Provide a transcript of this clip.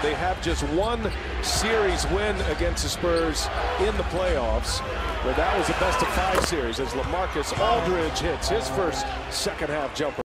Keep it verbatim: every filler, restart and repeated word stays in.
They have just one series win against the Spurs in the playoffs, where that was a best of five series as LaMarcus Aldridge hits his first second half jumper.